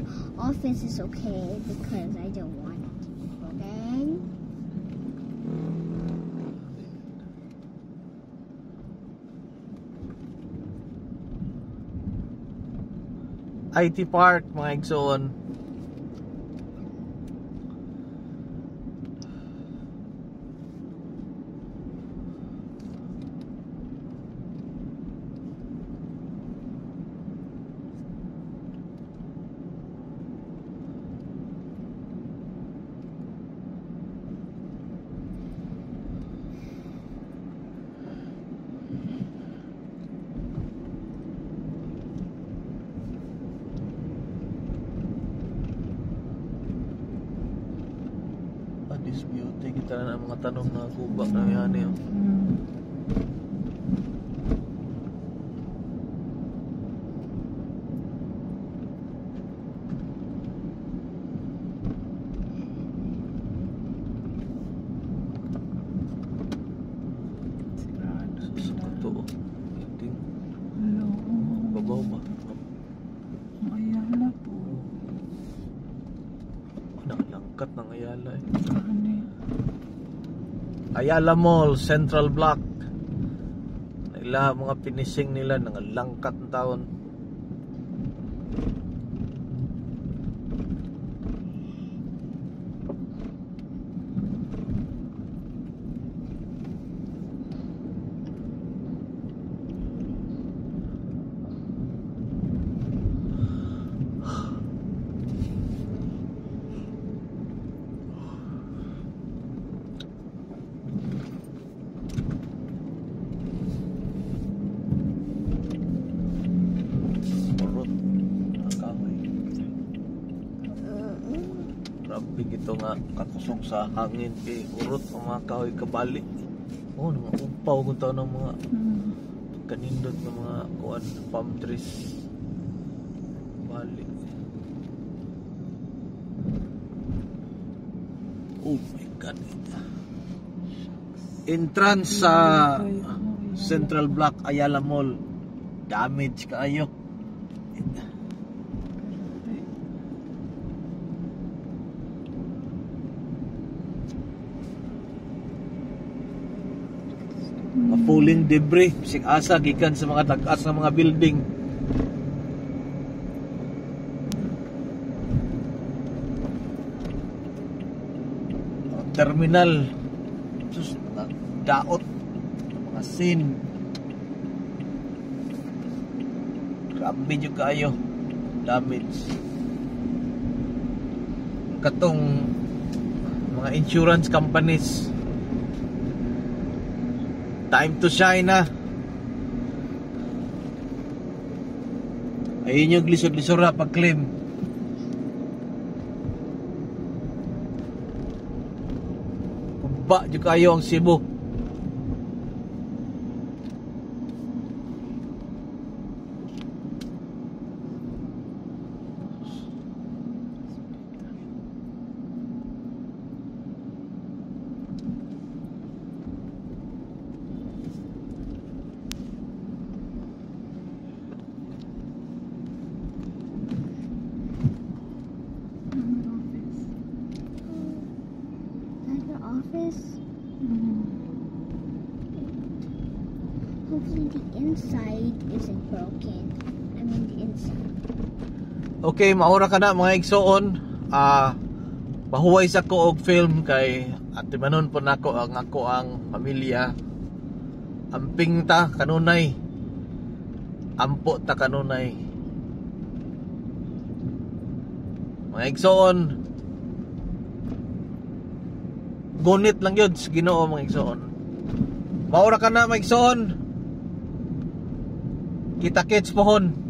office is okay because I don't want it. Okay? IT Park, mga igsoon. This beauty, kita na mga tanong na kubak na yan yun. Susuko to. Iting. Babaw ba? Ayala po. Nakalangkat ng Ayala eh. Ayala Mall, Central Block. Nila mga finishing nila ng langkat ng taon. Grabe ito nga kakusog sa hangin kay urot ang mga kahoy kabali. Oh, mga umpaw kung tao ng mga kanindot ng mga kuwan, palm trees. Bali. Oh my God. Entrance sa Central Block Ayala Mall. Damage kaayo. Falling debris, bisig asa gikan sa mga tag-as ng mga building. Terminal, sus, mga daot, mga scene. Grabe yung kayo, damage. Katong mga insurance companies, time to shine na. Ayun yung lisod-lisod na pag-claim. Kumba yung kayo ang Cebu. Hopefully the inside isn't broken. I mean the inside. Okay, maura ka na mga igsoon. Mahuway sa ko og film kay ati manon po nako ang pamilya. Amping ta kanunay. Ampo ta kanunay. Mga igsoon. Gunit lang yun sa Ginoo mga igsoon. Maura ka na mga igsoon. Kita-kits pohon.